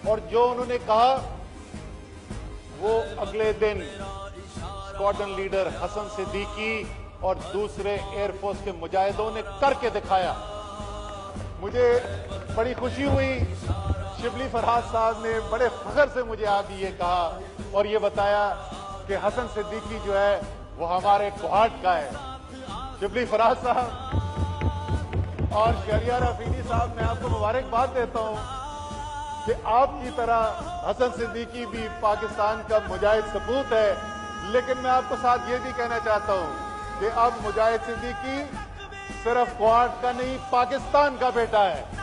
اور جو انہوں نے کہا وہ اگلے دن اسکواڈرن لیڈر حسن صدیقی اور دوسرے ایئر فورس کے مجاہدوں نے کر کے دکھایا. مجھے بڑی خوشی ہوئی. شبلی فرحات صاحب نے بڑے فخر سے مجھے آج یہ کہا اور یہ بتایا کہ حسن صدیقی جو ہے وہ ہمارے کوہاٹ کا ہے. شبلی فرحات صاحب اور شہریار افریدی صاحب، میں آپ کو مبارکباد دیتا ہوں کہ آپ کی طرح حسن صدیقی بھی پاکستان کا مجاہد ثبوت ہے. لیکن میں آپ کو ساتھ یہ بھی کہنا چاہتا ہوں کہ اب مجاہد صدیقی صرف کوہاٹ کا نہیں، پاکستان کا بیٹا ہے.